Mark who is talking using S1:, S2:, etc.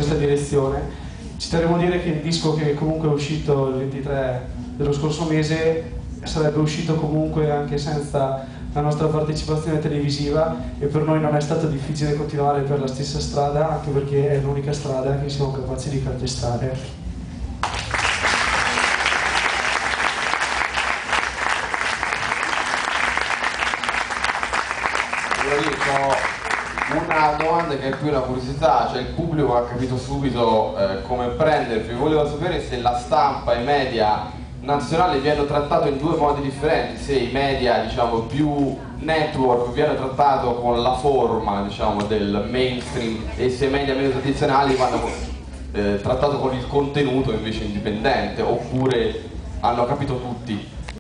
S1: questa direzione. Ci terremo a dire che il disco che comunque è uscito il 23 dello scorso mese sarebbe uscito comunque anche senza la nostra partecipazione televisiva, e per noi non è stato difficile continuare per la stessa strada, anche perché è l'unica strada che siamo capaci di calpestare.
S2: Una domanda che è più una curiosità, cioè il pubblico ha capito subito come prendervi. Volevo sapere se la stampa e i media nazionali vi hanno trattato in due modi differenti, se i media diciamo più network vi hanno trattato con la forma diciamo del mainstream e se i media meno tradizionali vi hanno trattato con il contenuto invece indipendente, oppure hanno capito tutti.